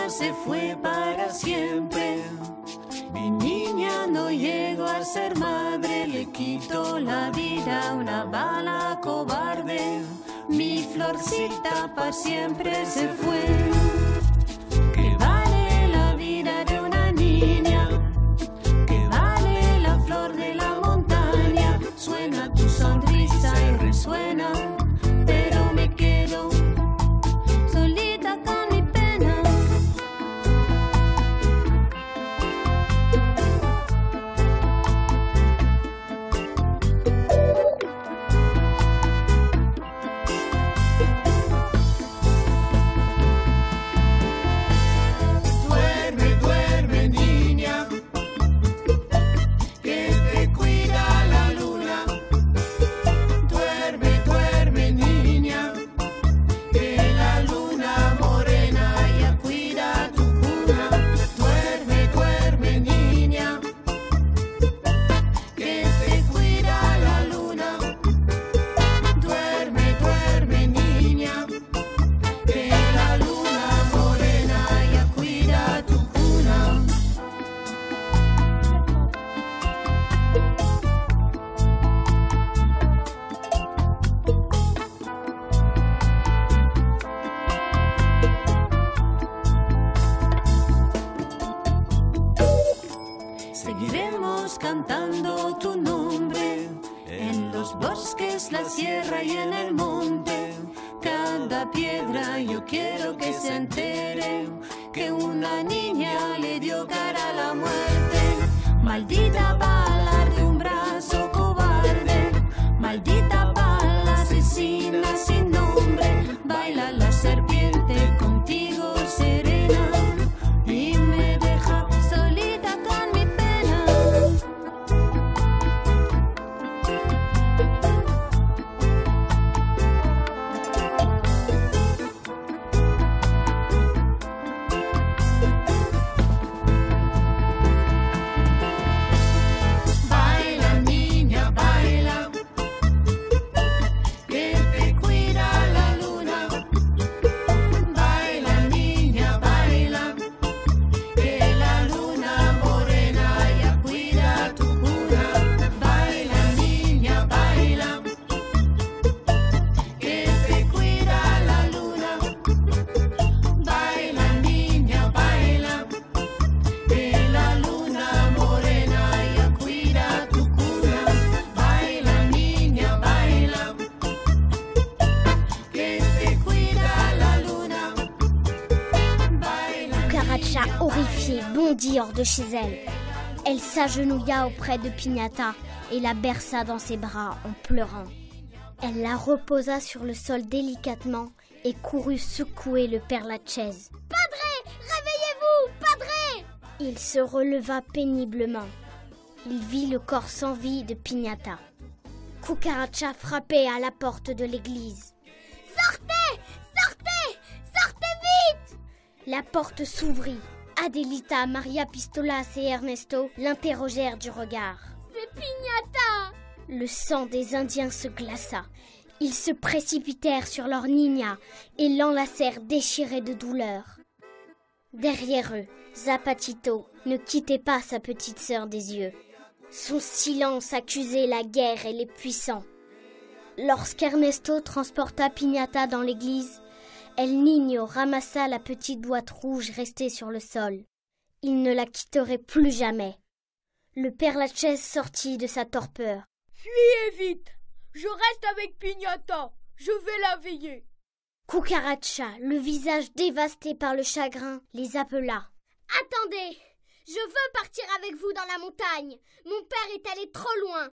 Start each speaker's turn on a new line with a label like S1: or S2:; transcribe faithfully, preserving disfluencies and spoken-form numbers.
S1: se fue para siempre. Mi niña no llegó a ser madre, le quitó la vida una bala cobarde. Mi florcita para siempre se fue. ¿Qué vale la vida de una niña? ¿Qué vale la flor de la montaña? Suena tu sonrisa y resuena, pero me quedo solita con mi pena.
S2: Duerme, duerme, niña, que te cuida la luna. Duerme, duerme, niña, que la luna morena ya cuida tu cuna. Duerme, duerme, niña, que te cuida la luna. Duerme, duerme, niña, que la luna morena ya cuida tu cuna.
S1: Seguiremos cantando tu nombre en los bosques, la sierra y en el monte. Cada piedra yo quiero que se entere que una niña le dio cara a la muerte. Maldita bala de un brazo cobarde, maldita bala asesina sin nombre. Baila la serpiente contigo serena y me deja solita con mi pena.
S2: Baila, niña, baila, que te cuida la luna. Baila, niña, baila, que la luna morena ya cuida tu cuna. Baila, niña, baila, que te cuida la luna. Baila, niña, baila, que la luna morena ya cuida tu cuna. Baila, niña, baila, que te cuida la luna. Baila.
S3: Cucaracha, horrifiée, bondit hors de chez elle. Elle s'agenouilla auprès de Pignata et la berça dans ses bras en pleurant. Elle la reposa sur le sol délicatement et courut secouer le Père Lachaise. « Padre, réveillez-vous, Padre !» Il se releva péniblement. Il vit le corps sans vie de Pignata. Cucaracha frappait à la porte de l'église. « Sortez, sortez, sortez vite !» La porte s'ouvrit. Adelita, Maria Pistolas et Ernesto l'interrogèrent du regard. « C'est Pignata !» Le sang des Indiens se glaça. Ils se précipitèrent sur leur Niña et l'enlacèrent déchirée de douleur. Derrière eux, Zapatito ne quittait pas sa petite sœur des yeux. Son silence accusait la guerre et les puissants. Lorsqu'Ernesto transporta Pignata dans l'église, El Niño ramassa la petite boîte rouge restée sur le sol. Il ne la quitterait plus jamais. Le Père Lachaise sortit de sa torpeur.
S4: « Fuyez vite! Je reste avec Pignata. Je vais la veiller. »
S3: Cucaracha, le visage dévasté par le chagrin, les appela. « Attendez! Je veux partir avec vous dans la montagne. Mon père est allé trop loin.